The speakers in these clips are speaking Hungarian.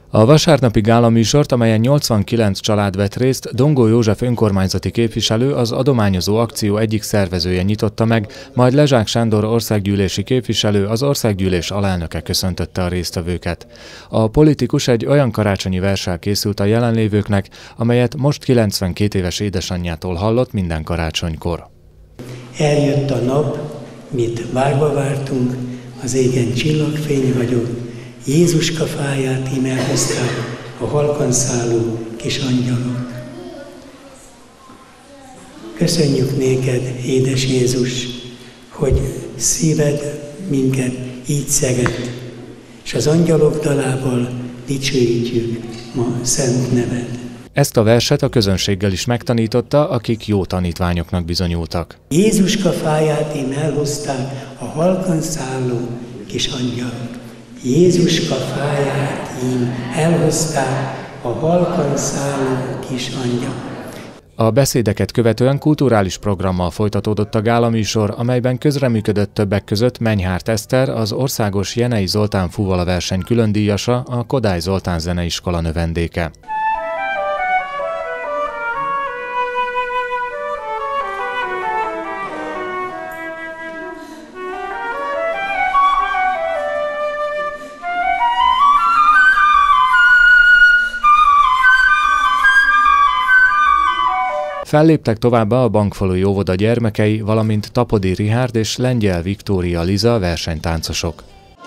A vasárnapi gálaműsort, amelyen 89 család vett részt, Dongó József önkormányzati képviselő, az adományozó akció egyik szervezője nyitotta meg, majd Lezsák Sándor országgyűlési képviselő, az országgyűlés alelnöke köszöntötte a résztvevőket. A politikus egy olyan karácsonyi verssel készült a jelenlévőknek, amelyet most 92 éves édesanyjától hallott minden karácsonykor. Eljött a nap, mit várva vártunk, az égen csillagfény vagyok, Jézuska fáját ím elhozták a halkan szálló kis angyalok. Köszönjük néked, édes Jézus, hogy szíved minket így szeret, és az angyalok dalával dicsőítjük ma szent neved. Ezt a verset a közönséggel is megtanította, akik jó tanítványoknak bizonyultak. Jézuska fáját ím elhozták a halkan szálló kis angyalok. Jézuska fáját ím elhozták a halkan szálló kis angyalok. A beszédeket követően kulturális programmal folytatódott a gálaműsor, amelyben közreműködött többek között Menyhárt Eszter, az országos Jenei Zoltán fuvala verseny különdíjasa, a Kodály Zoltán zeneiskola növendéke. Felléptek továbbá a Bankfalusi óvoda gyermekei, valamint Tapodi Richárd és Lengyel Viktória Liza versenytáncosok.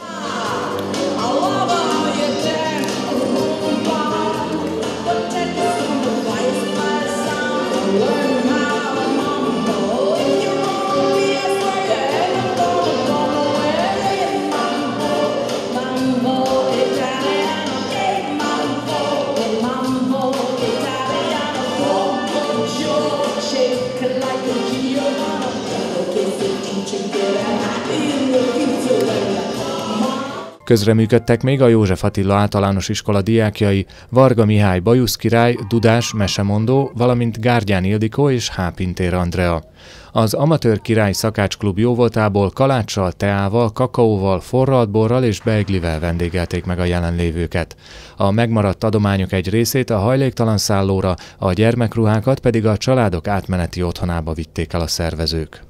Közreműködtek még a József Attila általános iskola diákjai, Varga Mihály bajuszkirály, dudás, mesemondó, valamint Gárdján Ildikó és H. Pintér Andrea. Az amatőr király szakácsklub jóvoltából kaláccsal, teával, kakaóval, forralt borral és beiglivel vendégelték meg a jelenlévőket. A megmaradt adományok egy részét a hajléktalan szállóra, a gyermekruhákat pedig a családok átmeneti otthonába vitték el a szervezők.